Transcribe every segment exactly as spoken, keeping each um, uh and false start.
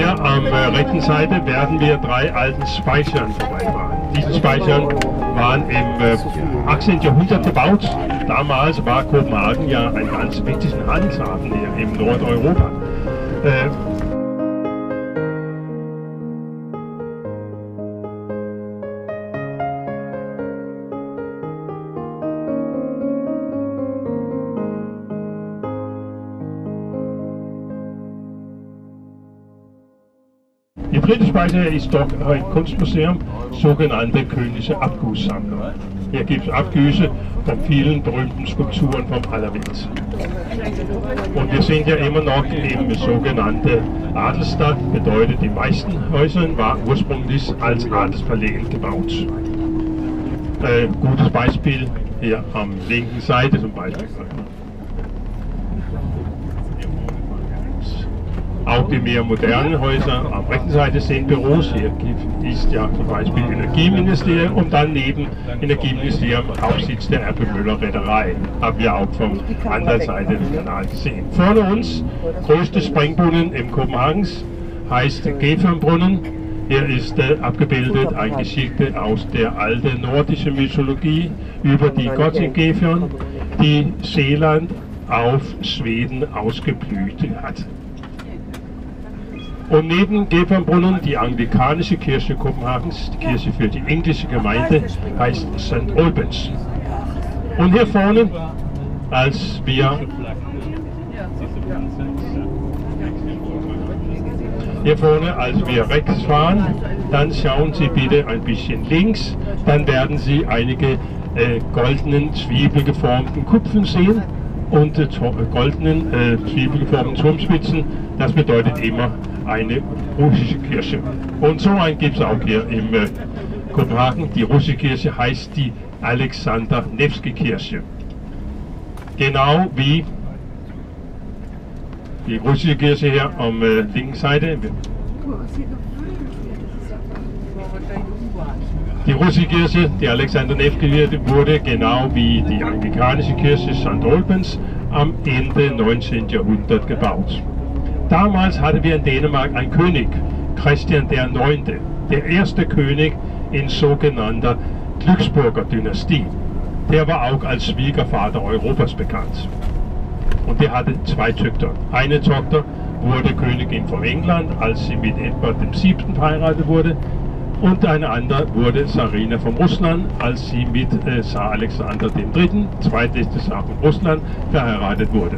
Hier am äh, rechten Seite werden wir drei alten Speichern vorbeifahren. Diese Speichern waren im äh, achtzehnten Jahrhundert gebaut. Damals war Kopenhagen ja ein ganz wichtiger Handelshafen hier im Nordeuropa. Äh, Die dritte Speicher ist doch ein Kunstmuseum, sogenannte Königliche Abgusssammlung. Hier gibt es Abgüsse von vielen berühmten Skulpturen von aller Welt. Und wir sind ja immer noch im sogenannten Adelsstadt, bedeutet, die meisten Häuser waren ursprünglich als Adelsverlehen gebaut. Äh, gutes Beispiel hier am linken Seite zum Beispiel. Auch die mehr modernen Häuser am rechten Seite sind Büros. Hier ist ja zum Beispiel Energieministerium und dann neben Energieministerium Hauptsitz der R P Müller Reederei. Haben wir auch von anderen Seite des Kanals gesehen. Vorne uns, größte Springbrunnen im Kopenhagens, heißt Gefernbrunnen. Hier ist äh, abgebildet ein Geschichte aus der alten nordischen Mythologie über die Gottin Gefern, die Seeland auf Schweden ausgeblüht hat. Und neben Gefernbrunnen die anglikanische Kirche Kopenhagens, die Kirche für die englische Gemeinde, heißt Sankt Albans. Und hier vorne, als wir hier vorne, als wir rechts fahren, dann schauen Sie bitte ein bisschen links, dann werden Sie einige äh, goldenen, zwiebelgeformten Kupfen sehen und äh, goldenen, äh, zwiebelgeformten Turmspitzen. Das bedeutet immer eine russische Kirche. Und so einen gibt es auch hier in äh, Kopenhagen. Die russische Kirche heißt die Alexander Nevsky Kirche. Genau wie die russische Kirche hier am äh, linken Seite. Die russische Kirche, die Alexander Nevsky Kirche, wurde genau wie die anglikanische Kirche Sankt Albans am Ende neunzehnten Jahrhundert gebaut. Damals hatten wir in Dänemark einen König, Christian der Neunte, der erste König in sogenannter Glücksburger Dynastie. Der war auch als Schwiegervater Europas bekannt. Und der hatte zwei Töchter. Eine Tochter wurde Königin von England, als sie mit Edward dem Siebten verheiratet wurde. Und eine andere wurde Tsarina von Russland, als sie mit äh, Zar Alexander dem Dritten, zweitletzter Zar von Russland, verheiratet wurde.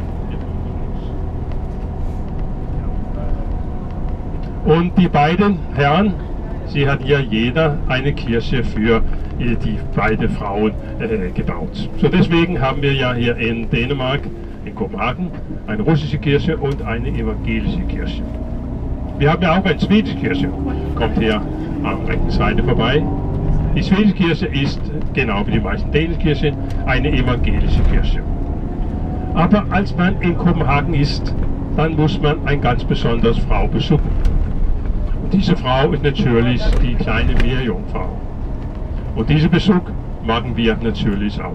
Und die beiden Herren, sie hatten ja jeder eine Kirche für äh, die beiden Frauen äh, gebaut. So deswegen haben wir ja hier in Dänemark, in Kopenhagen, eine russische Kirche und eine evangelische Kirche. Wir haben ja auch eine schwedische Kirche, kommt hier am rechten Seite vorbei. Die schwedische Kirche ist, genau wie die meisten dänischen Kirchen, eine evangelische Kirche. Aber als man in Kopenhagen ist, dann muss man eine ganz besondere Frau besuchen. Diese Frau ist natürlich die kleine Meerjungfrau. Und diesen Besuch machen wir natürlich auch.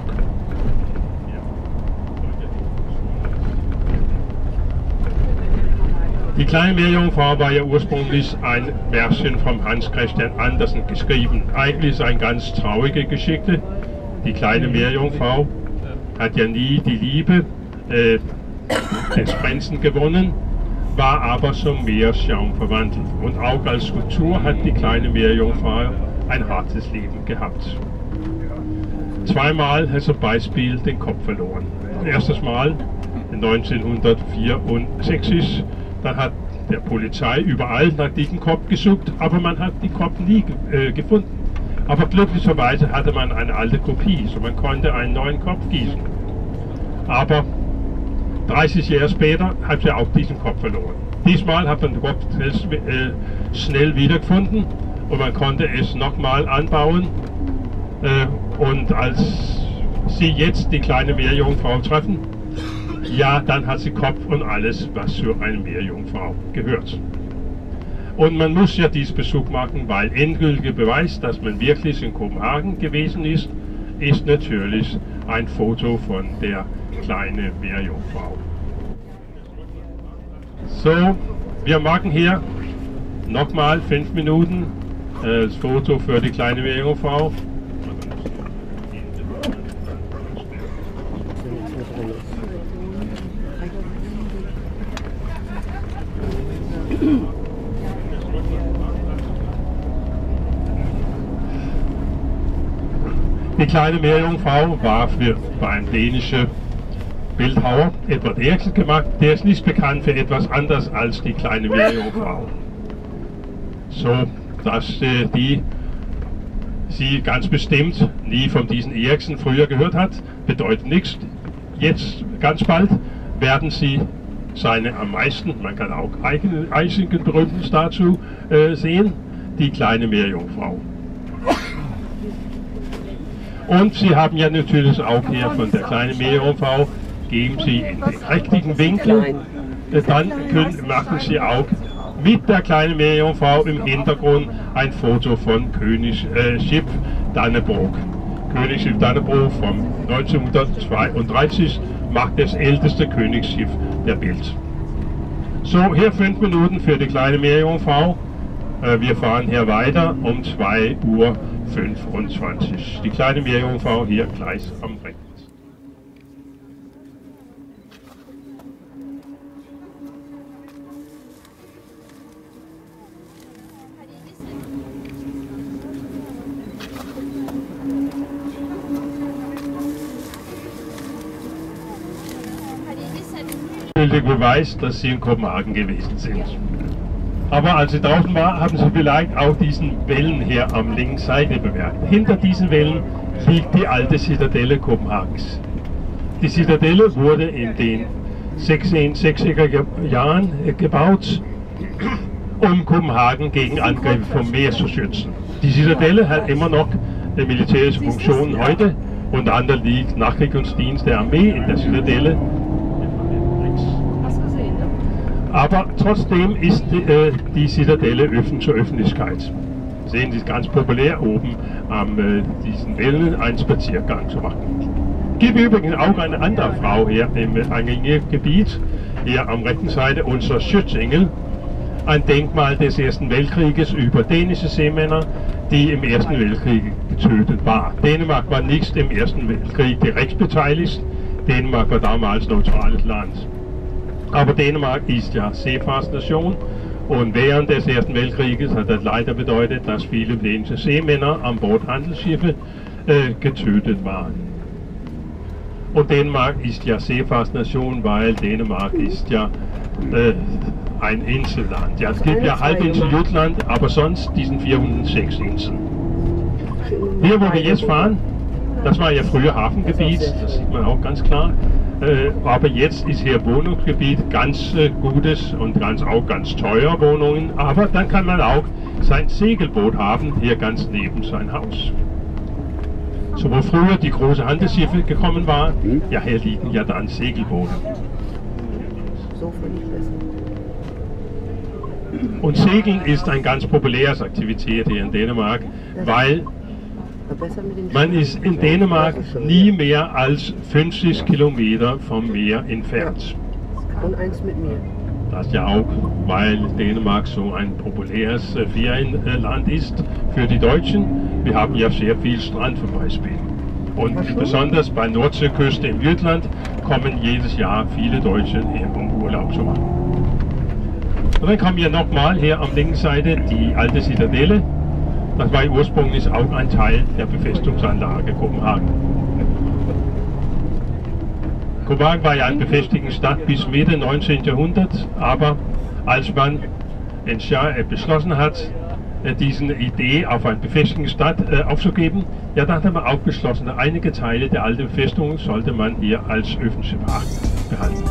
Die kleine Meerjungfrau war ja ursprünglich ein Märchen von Hans Christian Andersen geschrieben. Eigentlich ist eine ganz traurige Geschichte. Die kleine Meerjungfrau hat ja nie die Liebe äh, des Prinzen gewonnen, war aber zum Meerschaum verwandelt. Und auch als Skulptur hat die kleine Meerjungfrau ein hartes Leben gehabt. Zweimal hat zum Beispiel den Kopf verloren. Erstes Mal neunzehnhundertvierundsechzig, da hat der Polizei überall nach diesem Kopf gesucht, aber man hat den Kopf nie äh, gefunden. Aber glücklicherweise hatte man eine alte Kopie, so man konnte einen neuen Kopf gießen. Aber dreißig Jahre später hat sie auch diesen Kopf verloren. Diesmal hat man den Kopf äh, schnell wiedergefunden und man konnte es nochmal anbauen. Äh, und als sie jetzt die kleine Meerjungfrau treffen, ja, dann hat sie Kopf und alles, was für eine Meerjungfrau gehört. Und man muss ja diesen Besuch machen, weil endgültiger Beweis, dass man wirklich in Kopenhagen gewesen ist, ist natürlich ein Foto von der kleinen Meerjungfrau. So, wir machen hier nochmal fünf Minuten. Äh, das Foto für die kleine Meerjungfrau. Die kleine Meerjungfrau war für ein dänischer Bildhauer, Edvard Eriksen, gemacht. Der ist nicht bekannt für etwas anderes als die kleine Meerjungfrau. So, dass äh, die sie ganz bestimmt nie von diesen Eriksen früher gehört hat, bedeutet nichts. Jetzt, ganz bald, werden sie seine am meisten, man kann auch eigene, einzigen berühmten Statue äh, sehen, die kleine Meerjungfrau. Und Sie haben ja natürlich auch hier von der kleinen Meerjungfrau, geben Sie in den richtigen Winkel, dann können, machen Sie auch mit der kleinen Meerjungfrau im Hintergrund ein Foto von Königsschiff Dannebrog. Königsschiff Dannebrog von neunzehnhundertzweiunddreißig macht das älteste Königsschiff der Welt. So, hier fünf Minuten für die kleine Meerjungfrau. Wir fahren hier weiter um zwei Uhr fünfundzwanzig. Die kleine Meerjungfrau hier gleich am rechten. Beweis, dass sie in Kopenhagen gewesen sind. Aber als sie draußen war, haben sie vielleicht auch diesen Wellen hier am linken Seite bemerkt. Hinter diesen Wellen liegt die alte Zitadelle Kopenhagens. Die Zitadelle wurde in den sechzehnhundertsechziger Jahren gebaut, um Kopenhagen gegen Angriffe vom Meer zu schützen. Die Zitadelle hat immer noch militärische Funktionen heute. Unter anderem liegt Nachkriegsdienst der Armee in der Zitadelle. Aber trotzdem ist äh, die Zitadelle öffentlich zur Öffentlichkeit. Sehen Sie, ganz populär oben am äh, diesen Wellen einen Spaziergang zu machen. Es gibt übrigens auch eine andere Frau hier im Gebiet, hier am rechten Seite, unser Schutzengel, ein Denkmal des Ersten Weltkrieges über dänische Seemänner, die im Ersten Weltkrieg getötet waren. Dänemark war nicht im Ersten Weltkrieg direkt beteiligt, Dänemark war damals neutrales Land. Aber Dänemark ist ja Seefahrtsnation und während des Ersten Weltkrieges hat das leider bedeutet, dass viele dänische Seemänner an Bord Handelsschiffe äh, getötet waren. Und Dänemark ist ja Seefahrtsnation, weil Dänemark ist ja äh, ein Inselland. Ja, es gibt ja Halbinsel Jutland, aber sonst diesen vierhundertsechs Inseln. Hier, wo wir jetzt fahren, das war ja früher Hafengebiet, das sieht man auch ganz klar. Äh, aber jetzt ist hier Wohnungsgebiet, ganz äh, gutes und ganz auch ganz teuer Wohnungen. Aber dann kann man auch sein Segelboot haben, hier ganz neben sein Haus. So, wo früher die großen Handelsschiffe gekommen waren, ja, hier liegen ja dann Segelboote. Und Segeln ist eine ganz populäre Aktivität hier in Dänemark, weil man ist in Dänemark nie mehr als fünfzig Kilometer vom Meer entfernt. Und eins mit mir. Das ja auch, weil Dänemark so ein populäres Ferienland ist für die Deutschen. Wir haben ja sehr viel Strand zum Beispiel. Und besonders bei Nordseeküste in Jütland kommen jedes Jahr viele Deutsche her, um Urlaub zu machen. Und dann kommen wir nochmal hier am linken Seite die alte Zitadelle. Das war ursprünglich auch ein Teil der Befestigungsanlage Kopenhagen. Kopenhagen war ja eine befestigte Stadt bis Mitte neunzehnten Jahrhundert, aber als man beschlossen hat, diese Idee auf eine befestigte Stadt äh, aufzugeben, ja, da hat man auch beschlossen, einige Teile der alten Befestigung sollte man hier als öffentliche Park behalten.